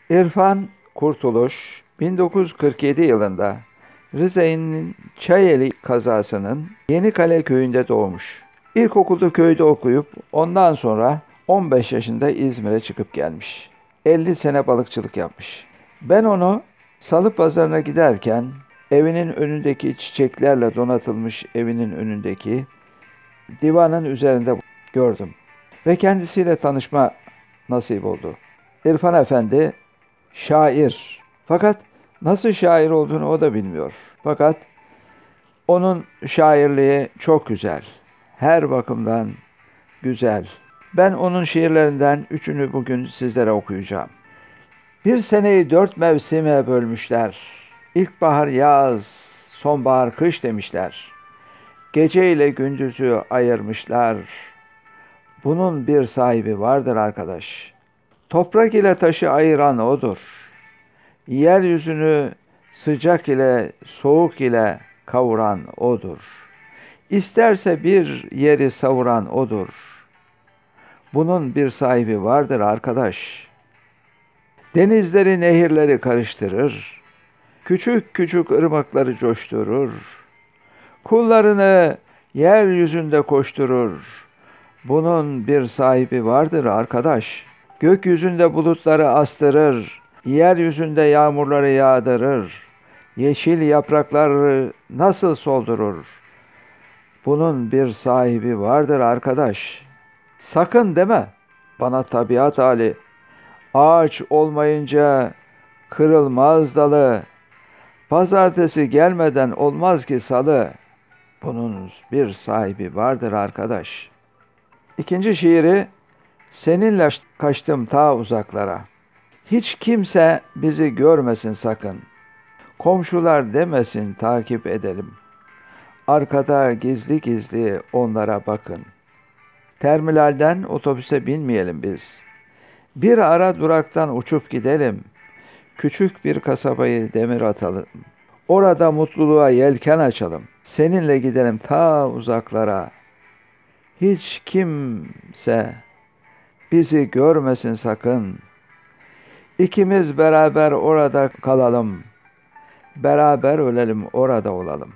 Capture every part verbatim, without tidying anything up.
İrfan Kurtuluş bin dokuz yüz kırk yedi yılında Rize'nin Çayeli kazasının Yenikale köyünde doğmuş. İlkokulda köyde okuyup ondan sonra on beş yaşında İzmir'e çıkıp gelmiş. elli sene balıkçılık yapmış. Ben onu salı pazarına giderken evinin önündeki çiçeklerle donatılmış evinin önündeki divanın üzerinde gördüm ve kendisiyle tanışma nasip oldu. İrfan Efendi şair. Fakat nasıl şair olduğunu o da bilmiyor. Fakat onun şairliği çok güzel. Her bakımdan güzel. Ben onun şiirlerinden üçünü bugün sizlere okuyacağım. Bir seneyi dört mevsime bölmüşler. İlkbahar yaz, sonbahar kış demişler. Gece ile gündüzü ayırmışlar. Bunun bir sahibi vardır arkadaş. Toprak ile taşı ayıran odur. Yeryüzünü sıcak ile soğuk ile kavuran odur. İsterse bir yeri savuran odur. Bunun bir sahibi vardır arkadaş. Denizleri nehirleri karıştırır. Küçük küçük ırmakları coşturur. Kullarını yeryüzünde koşturur. Bunun bir sahibi vardır arkadaş. Gökyüzünde bulutları astırır. Yeryüzünde yağmurları yağdırır. Yeşil yaprakları nasıl soldurur? Bunun bir sahibi vardır arkadaş. Sakın deme bana tabiat hali. Ağaç olmayınca kırılmaz dalı. Pazartesi gelmeden olmaz ki salı. Bunun bir sahibi vardır arkadaş. İkinci şiiri seninle kaçtım ta uzaklara. Hiç kimse bizi görmesin sakın. Komşular demesin takip edelim. Arkada gizli gizli onlara bakın. Terminalden otobüse binmeyelim biz. Bir ara duraktan uçup gidelim. Küçük bir kasabayı demir atalım. Orada mutluluğa yelken açalım. Seninle gidelim ta uzaklara. Hiç kimse bizi görmesin sakın. İkimiz beraber orada kalalım. Beraber ölelim orada olalım.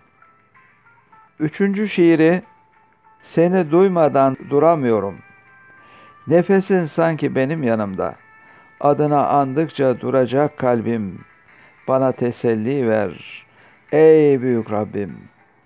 Üçüncü şiiri seni duymadan duramıyorum. Nefesin sanki benim yanımda. Adına andıkça duracak kalbim. Bana teselli ver. Ey büyük Rabbim.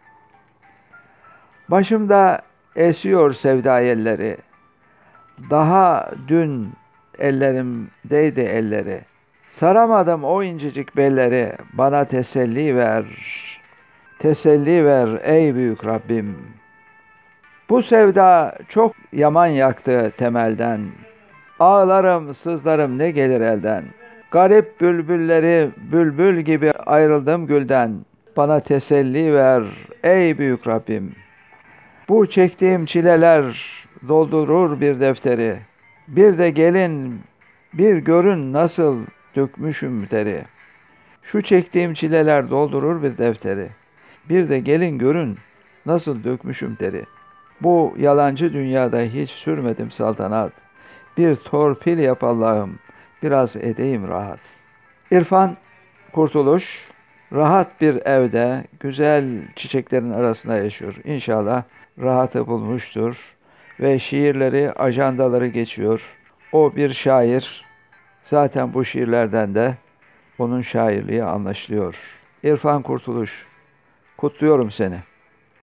Başımda esiyor sevda yelleri. Daha dün ellerimdeydi elleri. Saramadım o incecik belleri. Bana teselli ver. Teselli ver ey büyük Rabbim. Bu sevda çok yaman yaktı temelden. Ağlarım, sızlarım ne gelir elden. Garip bülbülleri bülbül gibi ayrıldım gülden. Bana teselli ver ey büyük Rabbim. Bu çektiğim çileler doldurur bir defteri. Bir de gelin bir görün nasıl dökmüşüm teri. Şu çektiğim çileler doldurur bir defteri. Bir de gelin görün nasıl dökmüşüm teri. Bu yalancı dünyada hiç sürmedim saltanat. Bir torpil yap Allah'ım, biraz edeyim rahat. İrfan Kurtuluş, rahat bir evde, güzel çiçeklerin arasında yaşıyor. İnşallah rahatı bulmuştur ve şiirleri, ajandaları geçiyor. O bir şair, zaten bu şiirlerden de onun şairliği anlaşılıyor. İrfan Kurtuluş, kutluyorum seni.